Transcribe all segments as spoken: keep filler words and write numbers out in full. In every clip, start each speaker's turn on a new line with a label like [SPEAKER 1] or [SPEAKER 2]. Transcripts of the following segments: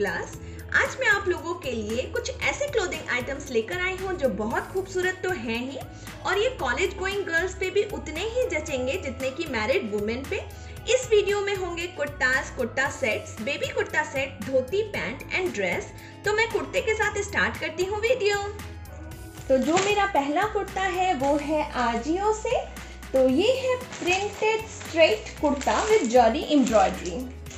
[SPEAKER 1] Plus. आज मैं आप लोगों के लिए कुछ ऐसे क्लोथिंग आइटम्स लेकर आई हूँ जो बहुत खूबसूरत तो हैं ही और ये कॉलेज गोइंग गर्ल्स पे भी उतने ही जचेंगे जितने कि मैरिड वुमेन पे। इस वीडियो में होंगे kurtas, kurta sets, baby kurta set, dhoti, pant and dress. तो मैं कुर्ते के साथ स्टार्ट करती हूँ वीडियो। तो जो मेरा पहला कुर्ता है वो है आजियो से। तो ये है printed straight kurta with zari embroidery.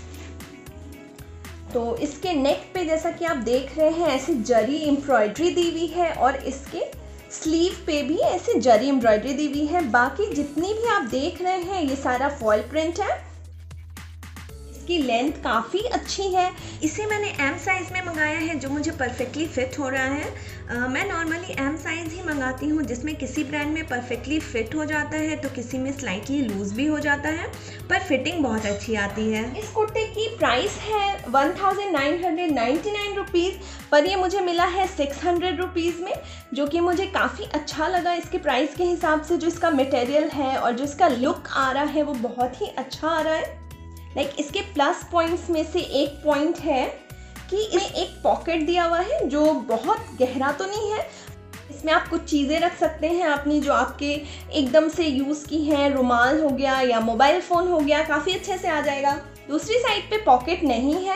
[SPEAKER 1] तो इसके नेक पे जैसा कि आप देख रहे हैं ऐसे जरी एम्ब्रॉयडरी दी हुई है और इसके स्लीव पे भी ऐसे जरी एम्ब्रॉयडरी दी हुई है। बाकी जितनी भी आप देख रहे हैं ये सारा फॉयल प्रिंट है। इसकी लेंथ काफ़ी अच्छी है। इसे मैंने एम साइज़ में मंगाया है जो मुझे परफेक्टली फिट हो रहा है। आ, मैं नॉर्मली एम साइज़ ही मंगाती हूँ जिसमें किसी ब्रांड में परफेक्टली फिट हो जाता है तो किसी में स्लाइटली लूज़ भी हो जाता है, पर फिटिंग बहुत अच्छी आती है। इस कुर्ते की प्राइस है one thousand nine hundred ninety nine rupees, पर ये मुझे मिला है सिक्स हंड्रेड रुपीज़ में, जो कि मुझे काफ़ी अच्छा लगा इसके प्राइस के हिसाब से। जो इसका मटेरियल है और जो इसका लुक आ रहा है वो बहुत ही अच्छा आ रहा है। लाइक like, इसके प्लस पॉइंट्स में से एक पॉइंट है कि इसमें एक पॉकेट दिया हुआ है जो बहुत गहरा तो नहीं है। इसमें आप कुछ चीज़ें रख सकते हैं अपनी जो आपके एकदम से यूज़ की हैं, रुमाल हो गया या मोबाइल फ़ोन हो गया, काफ़ी अच्छे से आ जाएगा। दूसरी साइड पे पॉकेट नहीं है।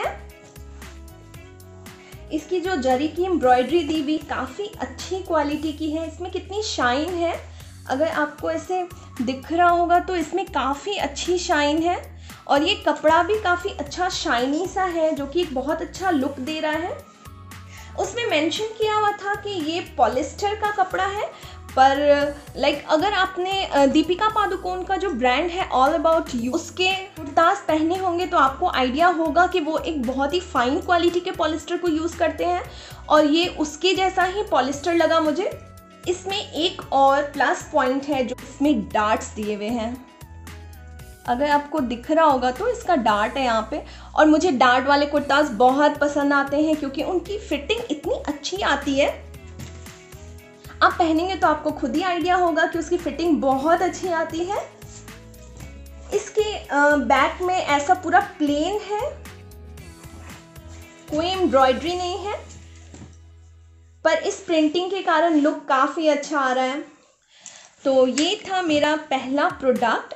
[SPEAKER 1] इसकी जो जरी की एम्ब्रॉयडरी दी हुई काफ़ी अच्छी क्वालिटी की है। इसमें कितनी शाइन है, अगर आपको ऐसे दिख रहा होगा तो इसमें काफ़ी अच्छी शाइन है और ये कपड़ा भी काफ़ी अच्छा शाइनी सा है जो कि एक बहुत अच्छा लुक दे रहा है। उसमें मेंशन किया हुआ था कि ये पॉलिस्टर का कपड़ा है, पर लाइक अगर आपने दीपिका पादुकोण का जो ब्रांड है ऑल अबाउट यू उसके कुर्तास पहने होंगे तो आपको आइडिया होगा कि वो एक बहुत ही फाइन क्वालिटी के पॉलिस्टर को यूज़ करते हैं और ये उसके जैसा ही पॉलिस्टर लगा मुझे। इसमें एक और प्लस पॉइंट है जो इसमें डार्ट्स दिए हुए हैं। अगर आपको दिख रहा होगा तो इसका डार्ट है यहाँ पे, और मुझे डार्ट वाले कुर्तास बहुत पसंद आते हैं क्योंकि उनकी फिटिंग इतनी अच्छी आती है। आप पहनेंगे तो आपको खुद ही आइडिया होगा कि उसकी फिटिंग बहुत अच्छी आती है। इसके बैक में ऐसा पूरा प्लेन है, कोई एम्ब्रॉयडरी नहीं है, पर इस प्रिंटिंग के कारण लुक काफ़ी अच्छा आ रहा है। तो ये था मेरा पहला प्रोडक्ट।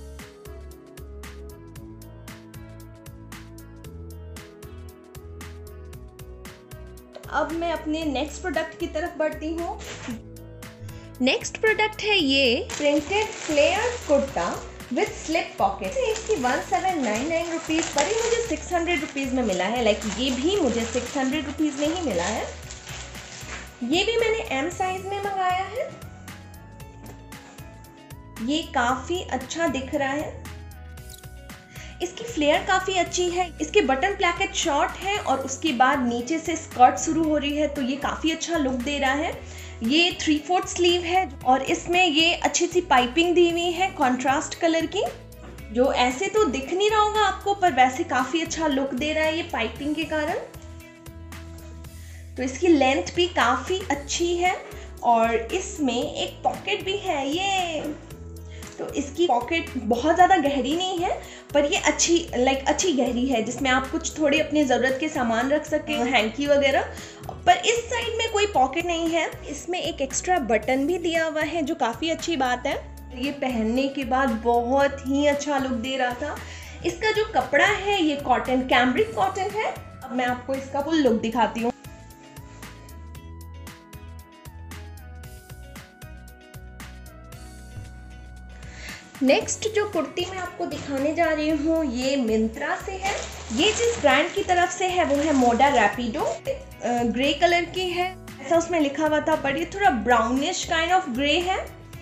[SPEAKER 1] अब मैं अपने नेक्स्ट प्रोडक्ट की तरफ बढ़ती हूँ। नेक्स्ट प्रोडक्ट है ये printed flare kurta with slip pocket. इसकी one seven nine nine rupees पर ही मुझे सिक्स हंड्रेड रुपीज़ में मिला है। लाइक ये भी मुझे सिक्स हंड्रेड रुपीज़ में ही मिला है। ये भी मैंने एम साइज में मंगाया है। ये काफ़ी अच्छा दिख रहा है। इसकी फ्लेयर काफ़ी अच्छी है। इसके बटन प्लैकेट शॉर्ट है और उसके बाद नीचे से स्कर्ट शुरू हो रही है, तो ये काफ़ी अच्छा लुक दे रहा है। ये थ्री फोर्थ स्लीव है और इसमें ये अच्छी सी पाइपिंग दी हुई है कॉन्ट्रास्ट कलर की, जो ऐसे तो दिख नहीं रहा होगा आपको पर वैसे काफ़ी अच्छा लुक दे रहा है ये पाइपिंग के कारण। तो इसकी लेंथ भी काफ़ी अच्छी है और इसमें एक पॉकेट भी है। ये तो इसकी पॉकेट बहुत ज़्यादा गहरी नहीं है पर ये अच्छी लाइक अच्छी गहरी है जिसमें आप कुछ थोड़े अपने ज़रूरत के सामान रख सकें, हैंकी वगैरह। पर इस साइड में कोई पॉकेट नहीं है। इसमें एक एक्स्ट्रा बटन भी दिया हुआ है जो काफ़ी अच्छी बात है। ये पहनने के बाद बहुत ही अच्छा लुक दे रहा था। इसका जो कपड़ा है ये कॉटन, कैम्ब्रिक कॉटन है। अब मैं आपको इसका फुल लुक दिखाती हूँ। नेक्स्ट जो कुर्ती मैं आपको दिखाने जा रही हूँ ये मिंत्रा से है। ये जिस ब्रांड की तरफ से है वो है मोडा रैपिडो। ग्रे कलर की है ऐसा उसमें लिखा हुआ था, पर ये थोड़ा ब्राउनिश काइंड ऑफ ग्रे है।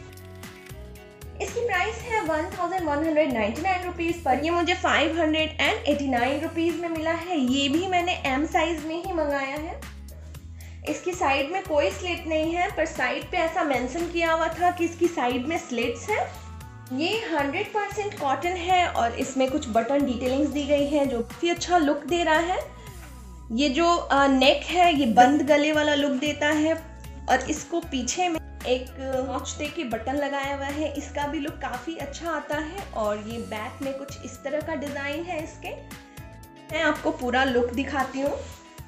[SPEAKER 1] इसकी प्राइस है one thousand one hundred ninety nine rupees, पर ये मुझे five hundred eighty nine rupees में मिला है। ये भी मैंने एम साइज़ में ही मंगाया है। इसकी साइड में कोई स्लिट नहीं है, पर साइड पे ऐसा मेंशन किया हुआ था कि इसकी साइड में स्लिट्स है। ये हंड्रेड परसेंट कॉटन है और इसमें कुछ बटन डिटेलिंग्स दी गई है जो काफ़ी अच्छा लुक दे रहा है। ये जो नेक है ये बंद गले वाला लुक देता है और इसको पीछे में एक नॉच दे के बटन लगाया हुआ है। इसका भी लुक काफ़ी अच्छा आता है और ये बैक में कुछ इस तरह का डिज़ाइन है इसके। मैं आपको पूरा लुक दिखाती हूँ।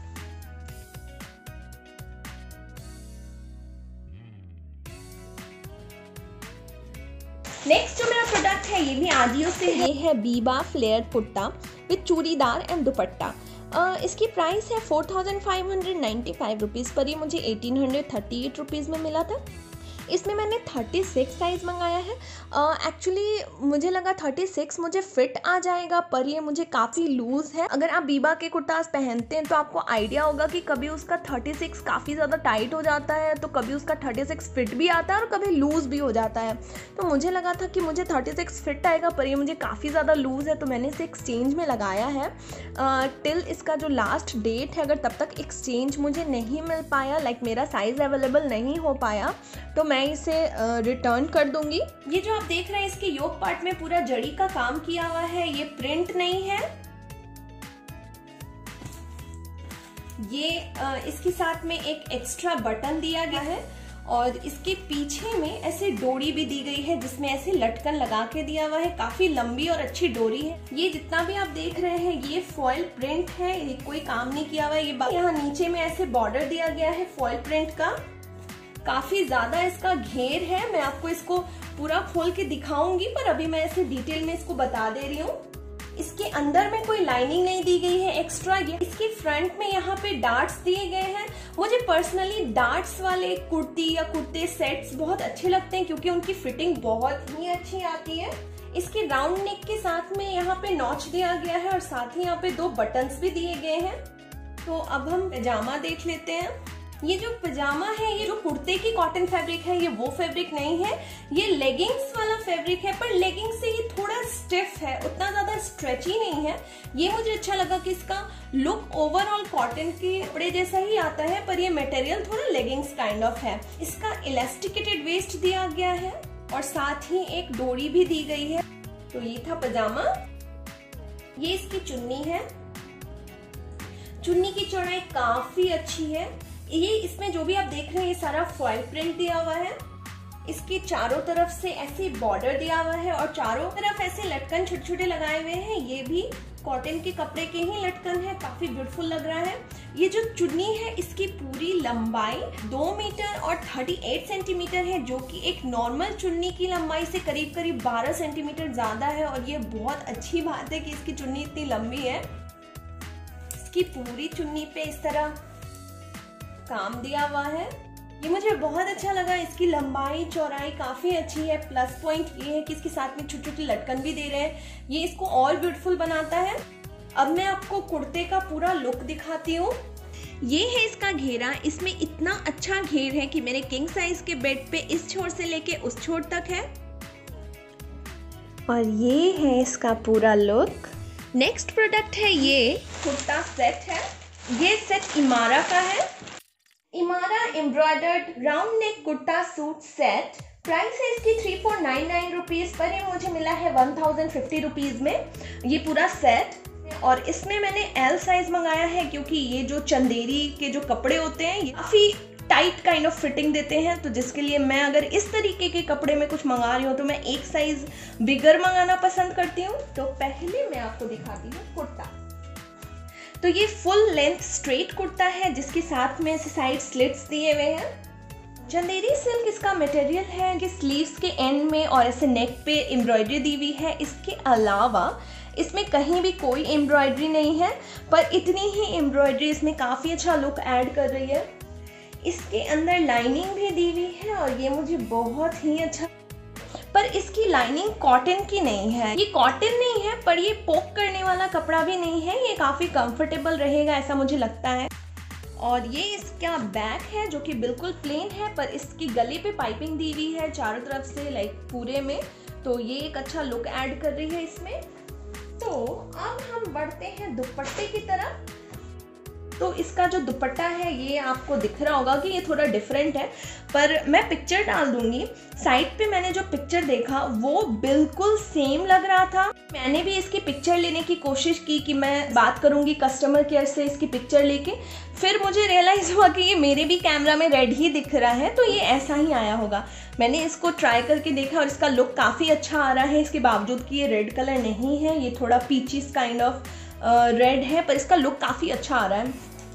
[SPEAKER 1] नेक्स्ट जो मेरा प्रोडक्ट है ये भी आजियो से है। ये है Biba flare kurta with churidar and dupatta. uh, इसकी प्राइस है four thousand five hundred ninety five rupees पर ये मुझे eighteen hundred thirty eight rupees में मिला था। इसमें मैंने थर्टी सिक्स साइज़ मंगाया है। एक्चुअली uh, मुझे लगा थर्टी सिक्स मुझे फिट आ जाएगा, पर ये मुझे काफ़ी लूज़ है। अगर आप बीबा के कुर्ताज पहनते हैं तो आपको आइडिया होगा कि कभी उसका थर्टी सिक्स काफ़ी ज़्यादा टाइट हो जाता है, तो कभी उसका थर्टी सिक्स फिट भी आता है और कभी लूज़ भी हो जाता है। तो मुझे लगा था कि मुझे थर्टी सिक्स फिट आएगा, पर ये मुझे काफ़ी ज़्यादा लूज़ है, तो मैंने इसे एक्सचेंज में लगाया है। टिल uh, इसका जो लास्ट डेट है, अगर तब तक एक्सचेंज मुझे नहीं मिल पाया, लाइक मेरा साइज़ अवेलेबल नहीं हो पाया, तो मैं इसे रिटर्न uh, कर दूंगी। ये जो आप देख रहे हैं इसके योक पार्ट में पूरा जड़ी का काम किया हुआ है, ये प्रिंट नहीं है। ये uh, इसके साथ में एक एक्स्ट्रा बटन दिया गया है और इसके पीछे में ऐसे डोरी भी दी गई है जिसमें ऐसे लटकन लगा के दिया हुआ है। काफी लंबी और अच्छी डोरी है। ये जितना भी आप देख रहे हैं ये फॉइल प्रिंट है, ये कोई काम नहीं किया हुआ है। ये यहाँ नीचे में ऐसे बॉर्डर दिया गया है फॉइल प्रिंट का। काफी ज्यादा इसका घेर है, मैं आपको इसको पूरा खोल के दिखाऊंगी, पर अभी मैं ऐसे डिटेल में इसको बता दे रही हूँ। इसके अंदर में कोई लाइनिंग नहीं दी गई है एक्स्ट्रा। इसके फ्रंट में यहाँ पे डार्ट्स दिए गए हैं। मुझे पर्सनली डार्ट्स वाले कुर्ती या कुर्ते सेट्स बहुत अच्छे लगते हैं क्योंकि उनकी फिटिंग बहुत ही अच्छी आती है। इसके राउंड नेक के साथ में यहाँ पे नॉच दिया गया है और साथ ही यहाँ पे दो बटन्स भी दिए गए हैं। तो अब हम पजामा देख लेते हैं। ये जो पजामा है, ये जो कुर्ते की कॉटन फैब्रिक है, ये वो फैब्रिक नहीं है, ये लेगिंग्स वाला फैब्रिक है, पर लेगिंग्स से ये थोड़ा स्टिफ है, उतना ज्यादा स्ट्रेची नहीं है। ये मुझे अच्छा लगा कि इसका लुक ओवरऑल कॉटन के कपड़े जैसा ही आता है, पर ये मटेरियल थोड़ा लेगिंग्स काइंड ऑफ है। इसका इलास्टिकेटेड वेस्ट दिया गया है और साथ ही एक डोरी भी दी गई है। तो ये था पजामा। ये इसकी चुन्नी है। चुन्नी की चौड़ाई काफी अच्छी है। ये इसमें जो भी आप देख रहे हैं ये सारा फॉइल प्रिंट दिया हुआ है। इसके चारों तरफ से ऐसे बॉर्डर दिया हुआ है और चारों तरफ ऐसे लटकन छोटे छोटे लगाए हुए हैं। ये भी कॉटन के कपड़े के ही लटकन है, काफी ब्यूटीफुल लग रहा है। ये जो चुन्नी है इसकी पूरी लंबाई दो मीटर और अड़तीस सेंटीमीटर है, जो कि एक नॉर्मल चुन्नी की लंबाई से करीब करीब बारह सेंटीमीटर ज्यादा है। और ये बहुत अच्छी बात है कि इसकी चुन्नी इतनी लंबी है। इसकी पूरी चुन्नी पे इस तरह काम दिया हुआ है। ये मुझे बहुत अच्छा लगा। इसकी लंबाई चौड़ाई काफी अच्छी है। प्लस पॉइंट ये है कि इसके साथ में छोटी छोटी लटकन भी दे रहे हैं, ये इसको और ब्यूटीफुल बनाता है। अब मैं आपको कुर्ते का पूरा लुक दिखाती हूँ। ये है इसका घेरा। इसमें इतना अच्छा घेर है कि मेरे किंग साइज के बेड पे इस छोर से लेके उस छोर तक है। और ये है इसका पूरा लुक। नेक्स्ट प्रोडक्ट है ये कुर्ता सेट है। ये सेट इमारा का है। Imara embroidered round neck kurta suit set. Price है इसकी three four nine nine rupees, पर ये मुझे मिला है वन थाउजेंड फिफ्टी रुपीज़ में ये पूरा सेट। और इसमें मैंने एल साइज मंगाया है क्योंकि ये जो चंदेरी के जो कपड़े होते हैं ये काफ़ी टाइट काइंड ऑफ फिटिंग देते हैं, तो जिसके लिए मैं अगर इस तरीके के कपड़े में कुछ मंगा रही हूँ तो मैं एक साइज बिगर मंगाना पसंद करती हूँ। तो पहले मैं आपको दिखाती हूँ कुर्ता। तो ये फुल लेंथ स्ट्रेट कुर्ता है जिसके साथ में साइड स्लिट्स दिए हुए हैं। चंदेरी सिल्क इसका मटेरियल है कि स्लीव्स के एंड में और ऐसे नेक पे एम्ब्रॉयडरी दी हुई है। इसके अलावा इसमें कहीं भी कोई एम्ब्रॉयडरी नहीं है, पर इतनी ही एम्ब्रॉयडरी इसमें काफ़ी अच्छा लुक ऐड कर रही है। इसके अंदर लाइनिंग भी दी हुई है और ये मुझे बहुत ही अच्छा, पर इसकी लाइनिंग कॉटन की नहीं है। ये कॉटन नहीं है, पर ये पोक करने वाला कपड़ा भी नहीं है। ये काफ़ी कंफर्टेबल रहेगा ऐसा मुझे लगता है। और ये इसका बैक है जो कि बिल्कुल प्लेन है, पर इसकी गले पे पाइपिंग दी हुई है चारों तरफ से, लाइक पूरे में, तो ये एक अच्छा लुक ऐड कर रही है इसमें। तो अब हम बढ़ते हैं दुपट्टे की तरफ। तो इसका जो दुपट्टा है ये आपको दिख रहा होगा कि ये थोड़ा डिफरेंट है, पर मैं पिक्चर डाल दूंगी। साइड पे मैंने जो पिक्चर देखा वो बिल्कुल सेम लग रहा था। मैंने भी इसकी पिक्चर लेने की कोशिश की कि मैं बात करूंगी कस्टमर केयर से इसकी पिक्चर लेके, फिर मुझे रियलाइज़ हुआ कि ये मेरे भी कैमरा में रेड ही दिख रहा है, तो ये ऐसा ही आया होगा। मैंने इसको ट्राई करके देखा और इसका लुक काफ़ी अच्छा आ रहा है, इसके बावजूद कि ये रेड कलर नहीं है, ये थोड़ा पीचीस काइंड ऑफ रेड है, पर इसका लुक काफ़ी अच्छा आ रहा है।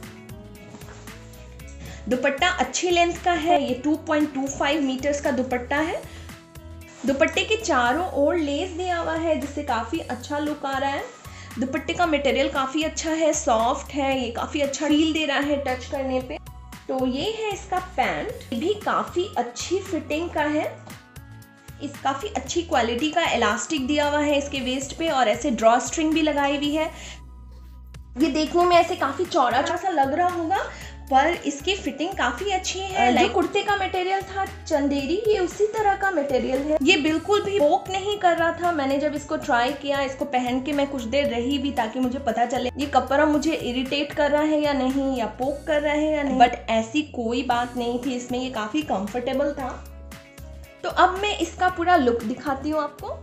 [SPEAKER 1] दुपट्टा अच्छी लेंथ का है, ये two point two five metres का दुपट्टा है। दुपट्टे के चारों ओर लेस दिया हुआ है जिससे काफ़ी अच्छा लुक आ रहा है। दुपट्टे का मटेरियल काफ़ी अच्छा है, सॉफ्ट है, ये काफ़ी अच्छा फील दे रहा है टच करने पे। तो ये है इसका पैंट, भी काफ़ी अच्छी फिटिंग का है। इस काफ़ी अच्छी क्वालिटी का इलास्टिक दिया हुआ है इसके वेस्ट पे और ऐसे ड्रॉ स्ट्रिंग भी लगाई हुई है। ये देखने में ऐसे काफ़ी चौड़ा सा लग रहा होगा पर इसकी फिटिंग काफ़ी अच्छी है। जो कुर्ते का मटेरियल था चंदेरी, ये उसी तरह का मटेरियल है। ये बिल्कुल भी पोक नहीं कर रहा था। मैंने जब इसको ट्राई किया, इसको पहन के मैं कुछ देर रही भी ताकि मुझे पता चले ये कपड़ा मुझे इरिटेट कर रहा है या नहीं, या पोक कर रहा है या नहीं, बट ऐसी कोई बात नहीं थी इसमें। ये काफ़ी कंफर्टेबल था। तो अब मैं इसका पूरा लुक दिखाती हूँ आपको।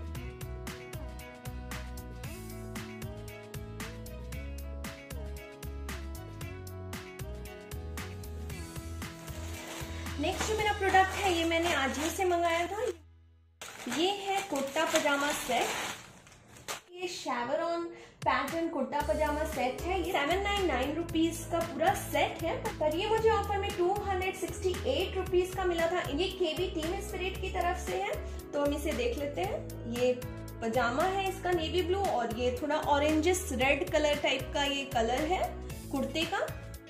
[SPEAKER 1] नेक्स्ट जो मेरा प्रोडक्ट है ये मैंने आजियो से मंगाया था। ये है कुर्ता पजामा सेट। ये chevron pattern kurta pajama set है। ये सेवन नाइन नाइन रुपीज का पूरा सेट है, पर ये मुझे ऑफर में two hundred sixty eight rupees का मिला था। ये केबी टीम स्पिरिट की तरफ से है, तो हम इसे देख लेते हैं। ये पजामा है इसका नेवी ब्लू और ये थोड़ा ऑरेंजिस रेड कलर टाइप का ये कलर है कुर्ते का।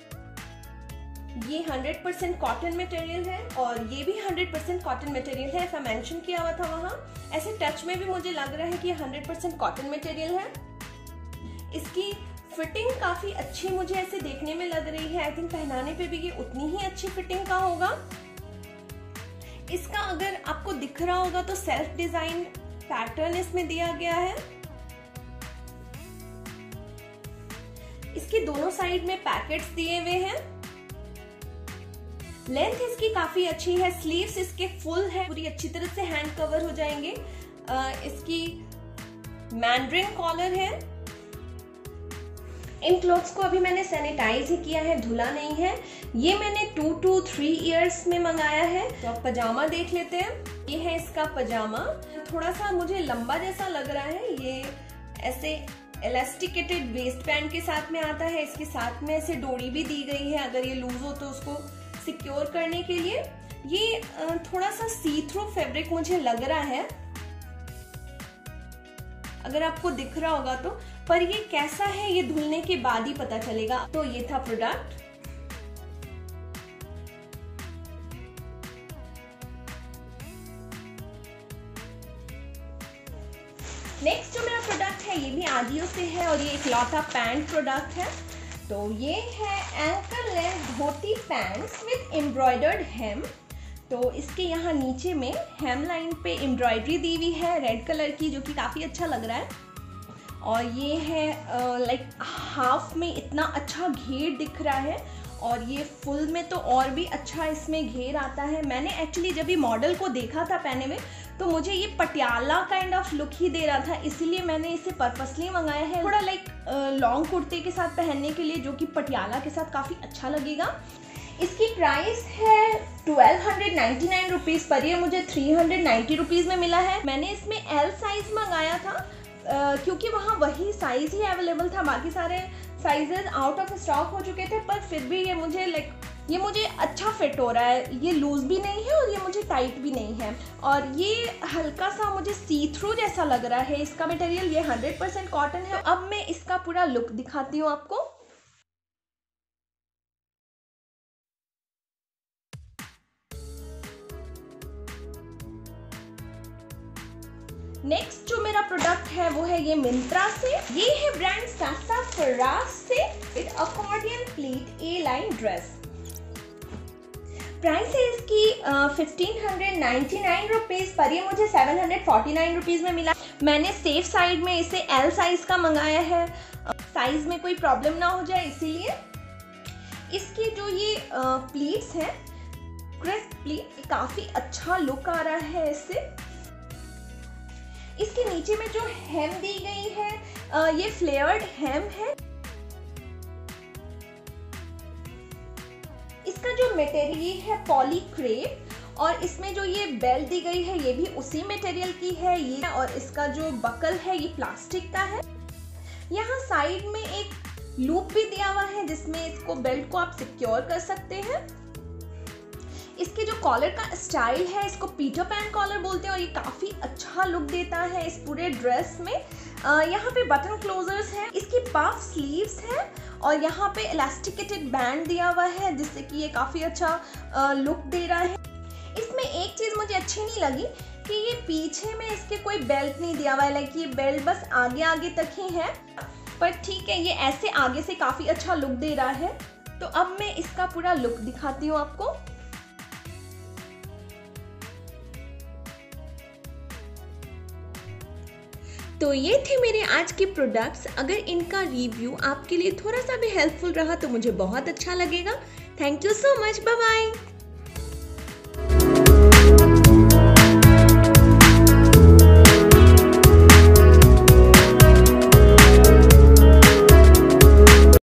[SPEAKER 1] ये हंड्रेड परसेंट कॉटन मटेरियल है और ये भी हंड्रेड परसेंट कॉटन मटेरियल है, ऐसा मेंशन किया हुआ था वहां। ऐसे टच में भी मुझे लग रहा है कि ये हंड्रेड परसेंट कॉटन मटेरियल है। इसकी फिटिंग काफी अच्छी मुझे ऐसे देखने में लग रही है। आई थिंक पहनाने पे भी ये उतनी ही अच्छी फिटिंग का होगा। इसका अगर आपको दिख रहा होगा तो सेल्फ डिजाइन पैटर्न इसमें दिया गया है। इसके दोनों साइड में पैकेट्स दिए हुए हैं। लेंथ इसकी काफी अच्छी है। स्लीव्स इसके फुल है, पूरी अच्छी तरह से हैंड कवर हो जाएंगे। आ, इसकी मैंड्रिन कॉलर है। इन क्लोथ्स को अभी मैंने सैनिटाइज ही किया है, धुला नहीं है। ये मैंने टू टू थ्री इयर्स में मंगाया है। तो अब पजामा देख लेते हैं। ये है इसका पजामा, थोड़ा सा मुझे लंबा जैसा लग रहा है। ये ऐसे इलास्टिकेटेड वेस्ट बैंड के साथ में आता है। इसके साथ में ऐसे डोरी भी दी गई है, अगर ये लूज हो तो उसको सिक्योर करने के लिए। ये थोड़ा सा सी थ्रू फैब्रिक मुझे लग रहा है, अगर आपको दिख रहा होगा तो, पर ये कैसा है ये धुलने के बाद ही पता चलेगा। तो ये था प्रोडक्ट। नेक्स्ट जो मेरा प्रोडक्ट है ये भी आजियो से है और ये इकलौता पैंट प्रोडक्ट है। तो ये है ankle length dhoti pants with embroidered hem. तो इसके यहाँ नीचे में हेम लाइन पे एम्ब्रॉयडरी दी हुई है रेड कलर की, जो कि काफ़ी अच्छा लग रहा है। और ये है लाइक हाफ में इतना अच्छा घेर दिख रहा है और ये फुल में तो और भी अच्छा इसमें घेर आता है। मैंने एक्चुअली जब ये मॉडल को देखा था पहने में तो मुझे ये पटियाला काइंड ऑफ लुक ही दे रहा था, इसीलिए मैंने इसे पर्पसली मंगाया है, थोड़ा लाइक लॉन्ग कुर्ते के साथ पहनने के लिए, जो कि पटियाला के साथ काफ़ी अच्छा लगेगा। इसकी प्राइस है twelve hundred ninety nine rupees, पर ये मुझे थ्री हंड्रेड नाइन्टी रुपीज़ में मिला है। मैंने इसमें एल साइज मंगाया था Uh, क्योंकि वहाँ वही साइज़ ही अवेलेबल था, बाकी सारे साइजेस आउट ऑफ स्टॉक हो चुके थे। पर फिर भी ये मुझे लाइक ये मुझे अच्छा फिट हो रहा है। ये लूज़ भी नहीं है और ये मुझे टाइट भी नहीं है, और ये हल्का सा मुझे सी थ्रू जैसा लग रहा है इसका मटेरियल। ये हंड्रेड परसेंट कॉटन है। अब मैं इसका पूरा लुक दिखाती हूँ आपको। नेक्स्ट जो मेरा प्रोडक्ट है वो है ये मिंत्रा से। ये है ब्रांड सासाफराज से with accordion pleat A line dress. Price है इसकी fifteen hundred ninety nine rupees, पर ये मुझे seven hundred forty nine rupees में मिला। मैंने सेफ साइड में इसे एल साइज का मंगाया है, साइज में कोई प्रॉब्लम ना हो जाए इसीलिए। इसकी जो ये प्लीट्स हैं, क्रिस्प प्लीट, काफ़ी अच्छा लुक आ रहा है इससे। इसके नीचे में जो हेम दी गई है ये फ्लेयर्ड हेम है। इसका जो मटेरियल है पॉली क्रेप, और इसमें जो ये बेल्ट दी गई है ये भी उसी मटेरियल की है ये, और इसका जो बकल है ये प्लास्टिक का है। यहाँ साइड में एक लूप भी दिया हुआ है जिसमें इसको बेल्ट को आप सिक्योर कर सकते हैं। इसके जो कॉलर का स्टाइल है इसको पीटर पैन कॉलर बोलते हैं और ये काफ़ी अच्छा लुक देता है इस पूरे ड्रेस में। यहाँ पे बटन क्लोजर्स हैं, इसकी पफ स्लीव्स हैं और यहाँ पे इलास्टिकेटेड बैंड दिया हुआ है जिससे कि ये काफ़ी अच्छा लुक दे रहा है। इसमें एक चीज़ मुझे अच्छी नहीं लगी कि ये पीछे में इसके कोई बेल्ट नहीं दिया हुआ है, लाइक ये बेल्ट बस आगे आगे तक ही है, पर ठीक है ये ऐसे आगे से काफ़ी अच्छा लुक दे रहा है। तो अब मैं इसका पूरा लुक दिखाती हूँ आपको। तो ये थे मेरे आज के प्रोडक्ट्स। अगर इनका रिव्यू आपके लिए थोड़ा सा भी हेल्पफुल रहा तो मुझे बहुत अच्छा लगेगा। Thank you so much, bye bye.